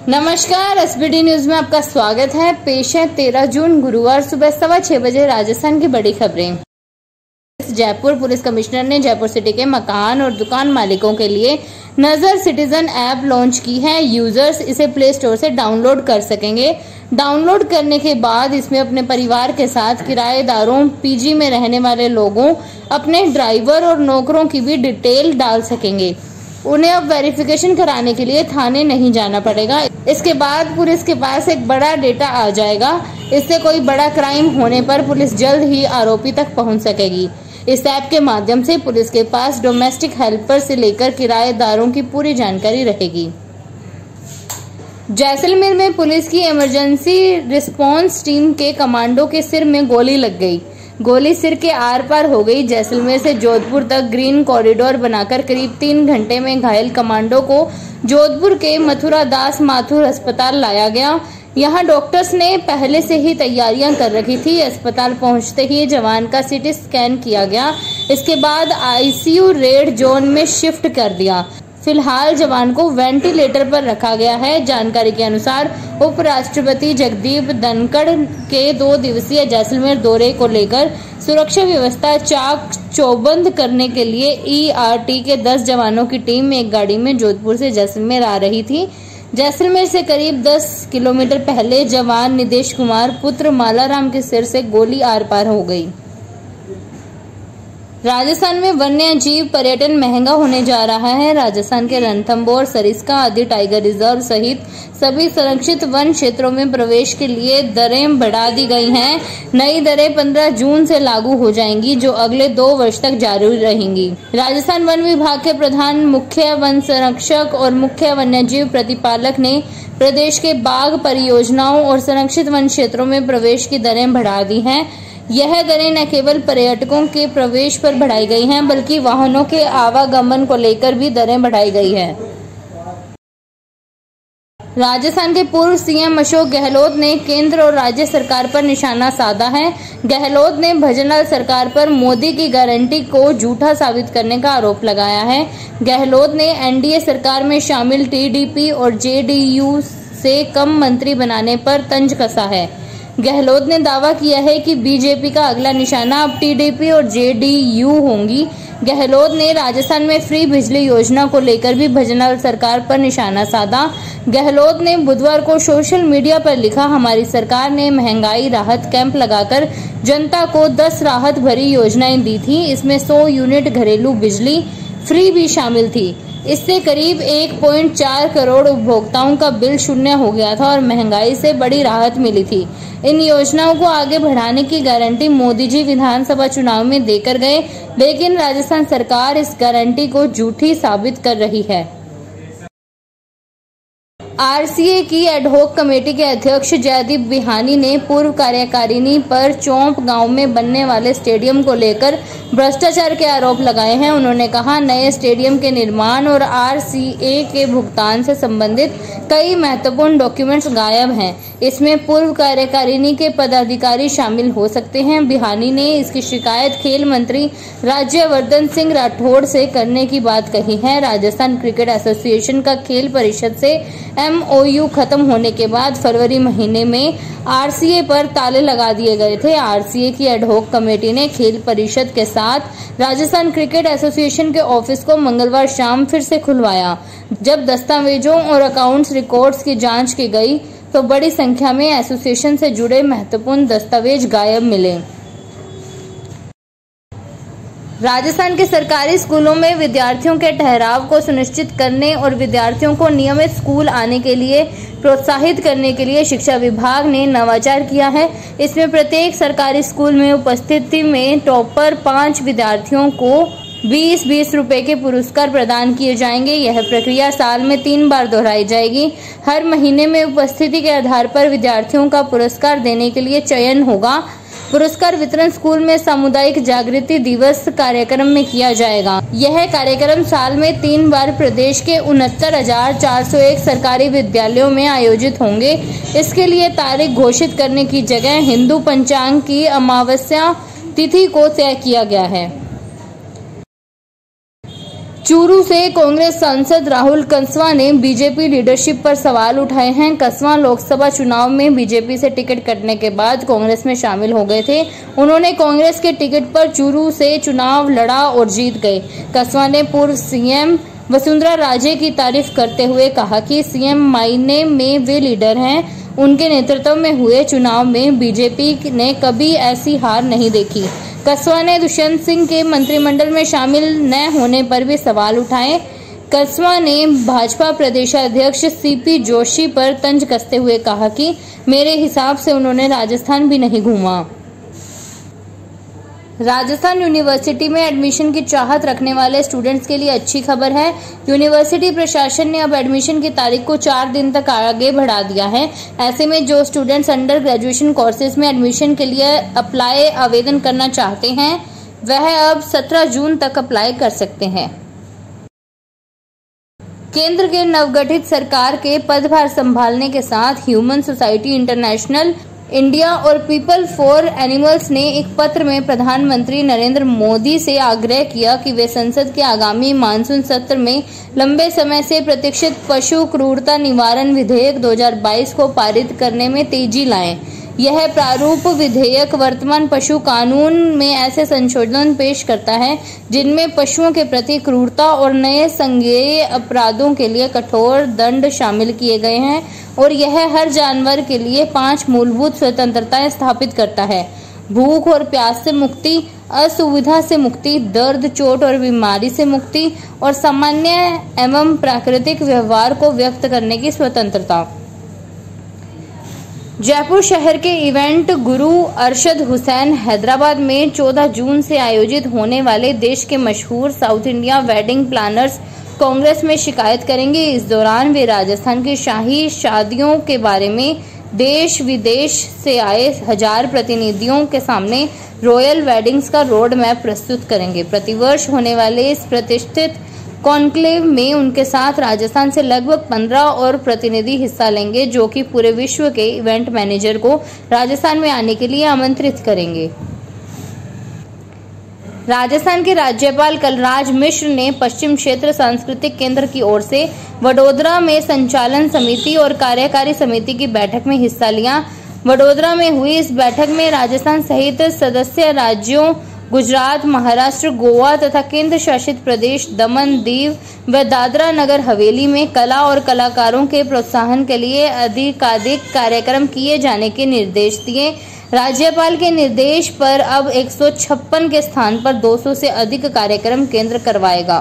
नमस्कार, SBD news में आपका स्वागत है। पेश है 13 जून गुरुवार सुबह 6:15 बजे राजस्थान की बड़ी खबरें। जयपुर पुलिस कमिश्नर ने जयपुर सिटी के मकान और दुकान मालिकों के लिए नजर सिटीजन ऐप लॉन्च की है। यूजर्स इसे प्ले स्टोर से डाउनलोड कर सकेंगे। डाउनलोड करने के बाद इसमें अपने परिवार के साथ किराएदारों, पीजी में रहने वाले लोगों, अपने ड्राइवर और नौकरों की भी डिटेल डाल सकेंगे। उन्हें अब वेरिफिकेशन कराने के लिए थाने नहीं जाना पड़ेगा। इसके बाद पुलिस के पास एक बड़ा डेटा आ जाएगा। इससे कोई बड़ा क्राइम होने पर पुलिस जल्द ही आरोपी तक पहुंच सकेगी। इस ऐप के माध्यम से पुलिस के पास डोमेस्टिक हेल्पर से लेकर किराएदारों की पूरी जानकारी रहेगी। जैसलमेर में पुलिस की इमरजेंसी रिस्पांस टीम के कमांडो के सिर में गोली लग गई। गोली सिर के आर पार हो गई। जैसलमेर से जोधपुर तक ग्रीन कॉरिडोर बनाकर करीब 3 घंटे में घायल कमांडो को जोधपुर के मथुरा दास माथुर अस्पताल लाया गया। यहां डॉक्टर्स ने पहले से ही तैयारियां कर रखी थी। अस्पताल पहुंचते ही जवान का सीटी स्कैन किया गया। इसके बाद आईसीयू रेड जोन में शिफ्ट कर दिया। फिलहाल जवान को वेंटिलेटर पर रखा गया है। जानकारी के अनुसार उपराष्ट्रपति जगदीप धनखड़ के 2 दिवसीय जैसलमेर दौरे को लेकर सुरक्षा व्यवस्था चाक चौबंद करने के लिए ईआरटी के 10 जवानों की टीम एक गाड़ी में जोधपुर से जैसलमेर आ रही थी। जैसलमेर से करीब 10 किलोमीटर पहले जवान निदेश कुमार पुत्र मालाराम के सिर से गोली आर पार हो गई। राजस्थान में वन्य जीव पर्यटन महंगा होने जा रहा है। राजस्थान के रणथंभौर, सरिस्का आदि टाइगर रिजर्व सहित सभी संरक्षित वन क्षेत्रों में प्रवेश के लिए दरें बढ़ा दी गई हैं। नई दरें 15 जून से लागू हो जाएंगी, जो अगले 2 वर्ष तक जारी रहेंगी। राजस्थान वन विभाग के प्रधान मुख्य वन संरक्षक और मुख्य वन्यजीव प्रतिपालक ने प्रदेश के बाघ परियोजनाओं और संरक्षित वन क्षेत्रों में प्रवेश की दरें बढ़ा दी हैं। यह दरें न केवल पर्यटकों के प्रवेश पर बढ़ाई गई हैं, बल्कि वाहनों के आवागमन को लेकर भी दरें बढ़ाई गई है। राजस्थान के पूर्व सीएम अशोक गहलोत ने केंद्र और राज्य सरकार पर निशाना साधा है। गहलोत ने भजनलाल सरकार पर मोदी की गारंटी को झूठा साबित करने का आरोप लगाया है। गहलोत ने एनडीए सरकार में शामिल टीडीपी और जेडीयू से कम मंत्री बनाने पर तंज कसा है। गहलोत ने दावा किया है कि बीजेपी का अगला निशाना अब टीडीपी और जेडीयू होंगी। गहलोत ने राजस्थान में फ्री बिजली योजना को लेकर भी भजनलाल सरकार पर निशाना साधा। गहलोत ने बुधवार को सोशल मीडिया पर लिखा, हमारी सरकार ने महंगाई राहत कैंप लगाकर जनता को 10 राहत भरी योजनाएं दी थी। इसमें 100 यूनिट घरेलू बिजली फ्री भी शामिल थी। इससे करीब 1.4 करोड़ उपभोक्ताओं का बिल शून्य हो गया था और महंगाई से बड़ी राहत मिली थी। इन योजनाओं को आगे बढ़ाने की गारंटी मोदी जी विधानसभा चुनाव में देकर गए, लेकिन राजस्थान सरकार इस गारंटी को झूठी साबित कर रही है। आरसीए की एडहॉक कमेटी के अध्यक्ष जयदीप बिहानी ने पूर्व कार्यकारिणी पर चौंप गांव में बनने वाले स्टेडियम को लेकर भ्रष्टाचार के आरोप लगाए हैं। उन्होंने कहा, नए स्टेडियम के निर्माण और आरसीए के भुगतान से संबंधित कई महत्वपूर्ण डॉक्यूमेंट्स गायब हैं। इसमें पूर्व कार्यकारिणी के पदाधिकारी शामिल हो सकते हैं। बिहानी ने इसकी शिकायत खेल मंत्री राज्यवर्धन सिंह राठौड़ से करने की बात कही है। राजस्थान क्रिकेट एसोसिएशन का खेल परिषद से MOU खत्म होने के बाद फरवरी महीने में आरसीए पर ताले लगा दिए गए थे। आरसीए की एडहॉक कमेटी ने खेल परिषद के साथ राजस्थान क्रिकेट एसोसिएशन के ऑफिस को मंगलवार शाम फिर से खुलवाया। जब दस्तावेजों और अकाउंट्स रिकॉर्ड्स की जांच की गई तो बड़ी संख्या में एसोसिएशन से जुड़े महत्वपूर्ण दस्तावेज गायब मिले। राजस्थान के सरकारी स्कूलों में विद्यार्थियों के ठहराव को सुनिश्चित करने और विद्यार्थियों को नियमित स्कूल आने के लिए प्रोत्साहित करने के लिए शिक्षा विभाग ने नवाचार किया है। इसमें प्रत्येक सरकारी स्कूल में उपस्थिति में टॉपर 5 विद्यार्थियों को 20-20 रुपए के पुरस्कार प्रदान किए जाएंगे। यह प्रक्रिया साल में 3 बार दोहराई जाएगी। हर महीने में उपस्थिति के आधार पर विद्यार्थियों का पुरस्कार देने के लिए चयन होगा। पुरस्कार वितरण स्कूल में सामुदायिक जागृति दिवस कार्यक्रम में किया जाएगा। यह कार्यक्रम साल में 3 बार प्रदेश के 69,401 सरकारी विद्यालयों में आयोजित होंगे। इसके लिए तारीख घोषित करने की जगह हिंदू पंचांग की अमावस्या तिथि को तय किया गया है। चूरू से कांग्रेस सांसद राहुल कंसवा ने बीजेपी लीडरशिप पर सवाल उठाए हैं। कंसवा लोकसभा चुनाव में बीजेपी से टिकट कटने के बाद कांग्रेस में शामिल हो गए थे। उन्होंने कांग्रेस के टिकट पर चूरू से चुनाव लड़ा और जीत गए। कंसवा ने पूर्व सीएम वसुंधरा राजे की तारीफ करते हुए कहा कि सीएम मायने में वे लीडर हैं। उनके नेतृत्व में हुए चुनाव में बीजेपी ने कभी ऐसी हार नहीं देखी। कंसवा ने दुष्यंत सिंह के मंत्रिमंडल में शामिल न होने पर भी सवाल उठाए। कंसवा ने भाजपा प्रदेशाध्यक्ष सीपी जोशी पर तंज कसते हुए कहा कि मेरे हिसाब से उन्होंने राजस्थान भी नहीं घूमा। राजस्थान यूनिवर्सिटी में एडमिशन की चाहत रखने वाले स्टूडेंट्स के लिए अच्छी खबर है। यूनिवर्सिटी प्रशासन ने अब एडमिशन की तारीख को 4 दिन तक आगे बढ़ा दिया है। ऐसे में जो स्टूडेंट्स अंडर ग्रेजुएशन कोर्सेज में एडमिशन के लिए आवेदन करना चाहते हैं वह अब 17 जून तक अप्लाई कर सकते हैं। केंद्र के नवगठित सरकार के पदभार संभालने के साथ ह्यूमन सोसाइटी इंटरनेशनल इंडिया और पीपल फॉर एनिमल्स ने एक पत्र में प्रधानमंत्री नरेंद्र मोदी से आग्रह किया कि वे संसद के आगामी मानसून सत्र में लंबे समय से प्रतीक्षित पशु क्रूरता निवारण विधेयक 2022 को पारित करने में तेजी लाएं। यह प्रारूप विधेयक वर्तमान पशु कानून में ऐसे संशोधन पेश करता है जिनमें पशुओं के प्रति क्रूरता और नए संज्ञेय अपराधों के लिए कठोर दंड शामिल किए गए हैं और यह हर जानवर के लिए 5 मूलभूत स्वतंत्रताएं स्थापित करता है: भूख और प्यास से मुक्ति, असुविधा से मुक्ति, दर्द, चोट और बीमारी से मुक्ति और सामान्य एवं प्राकृतिक व्यवहार को व्यक्त करने की स्वतंत्रता। जयपुर शहर के इवेंट गुरु अरशद हुसैन हैदराबाद में 14 जून से आयोजित होने वाले देश के मशहूर South India wedding planners congress में शिकायत करेंगे। इस दौरान वे राजस्थान की शाही शादियों के बारे में देश विदेश से आए 1000 प्रतिनिधियों के सामने रॉयल वेडिंग्स का रोड मैप प्रस्तुत करेंगे। प्रतिवर्ष होने वाले इस प्रतिष्ठित कॉन्क्लेव में उनके साथ राजस्थान से लगभग 15 और प्रतिनिधि हिस्सा लेंगे, जो कि पूरे विश्व के इवेंट मैनेजर को राजस्थान में आने के लिए आमंत्रित करेंगे। राजस्थान के राज्यपाल कलराज मिश्र ने पश्चिम क्षेत्र सांस्कृतिक केंद्र की ओर से वडोदरा में संचालन समिति और कार्यकारी समिति की बैठक में हिस्सा लिया। वडोदरा में हुई इस बैठक में राजस्थान सहित सदस्य राज्यों गुजरात, महाराष्ट्र, गोवा तथा केंद्र शासित प्रदेश दमन, दीव व दादरा नगर हवेली में कला और कलाकारों के प्रोत्साहन के लिए अधिकाधिक कार्यक्रम किए जाने के निर्देश दिए। राज्यपाल के निर्देश पर अब 156 के स्थान पर 200 से अधिक कार्यक्रम केंद्र करवाएगा।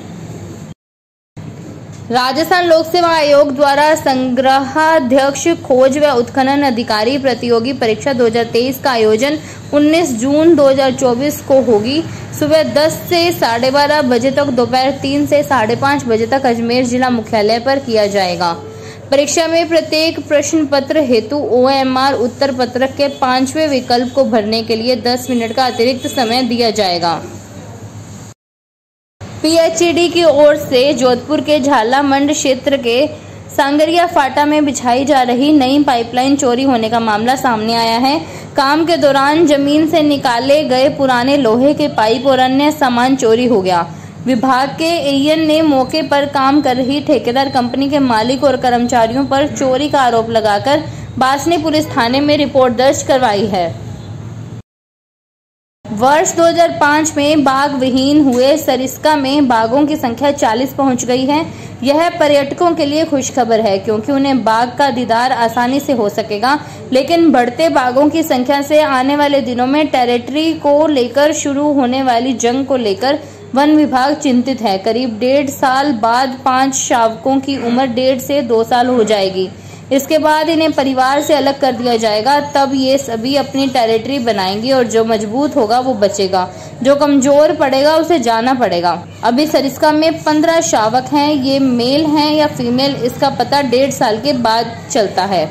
राजस्थान लोक सेवा आयोग द्वारा संग्रहाध्यक्ष खोज व उत्खनन अधिकारी प्रतियोगी परीक्षा 2023 का आयोजन 19 जून 2024 को होगी। सुबह 10 से 12:30 बजे तक, दोपहर 3 से 5:30 बजे तक अजमेर जिला मुख्यालय पर किया जाएगा। परीक्षा में प्रत्येक प्रश्न पत्र हेतु OMR उत्तर पत्रक के 5वें विकल्प को भरने के लिए 10 मिनट का अतिरिक्त समय दिया जाएगा। PHED की ओर से जोधपुर के झालामंड क्षेत्र के सांगरिया फाटा में बिछाई जा रही नई पाइपलाइन चोरी होने का मामला सामने आया है। काम के दौरान जमीन से निकाले गए पुराने लोहे के पाइप और अन्य सामान चोरी हो गया। विभाग के AN ने मौके पर काम कर रही ठेकेदार कंपनी के मालिक और कर्मचारियों पर चोरी का आरोप लगाकर बासनी पुलिस थाने में रिपोर्ट दर्ज करवाई है। वर्ष 2005 में बाघ विहीन हुए सरिस्का में बाघों की संख्या 40 पहुंच गई है। यह पर्यटकों के लिए खुशखबर है क्योंकि उन्हें बाघ का दीदार आसानी से हो सकेगा, लेकिन बढ़ते बाघों की संख्या से आने वाले दिनों में टेरिटरी को लेकर शुरू होने वाली जंग को लेकर वन विभाग चिंतित है। करीब 1.5 साल बाद 5 शावकों की उम्र 1.5 से 2 साल हो जाएगी। इसके बाद इन्हें परिवार से अलग कर दिया जाएगा। तब ये सभी अपनी टेरिटरी बनाएंगे और जो मजबूत होगा वो बचेगा, जो कमजोर पड़ेगा उसे जाना पड़ेगा। अभी सरिस्का में 15 शावक हैं। ये मेल हैं या फीमेल, इसका पता 1.5 साल के बाद चलता है।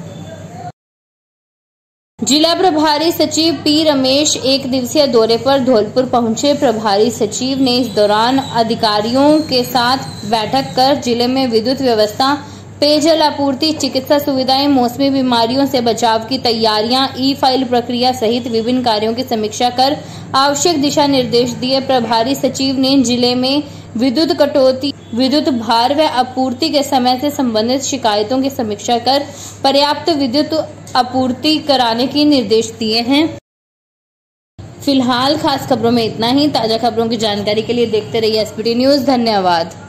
जिला प्रभारी सचिव P रमेश 1 दिवसीय दौरे पर धौलपुर पहुंचे। प्रभारी सचिव ने इस दौरान अधिकारियों के साथ बैठक कर जिले में विद्युत व्यवस्था, पेयजल आपूर्ति, चिकित्सा सुविधाएं, मौसमी बीमारियों से बचाव की तैयारियां, ई-फाइल प्रक्रिया सहित विभिन्न कार्यों की समीक्षा कर आवश्यक दिशा निर्देश दिए। प्रभारी सचिव ने जिले में विद्युत कटौती, विद्युत भार व आपूर्ति के समय से संबंधित शिकायतों की समीक्षा कर पर्याप्त विद्युत आपूर्ति कराने के निर्देश दिए हैं। फिलहाल खास खबरों में इतना ही। ताजा खबरों की जानकारी के लिए देखते रहिए एसपीटी न्यूज। धन्यवाद।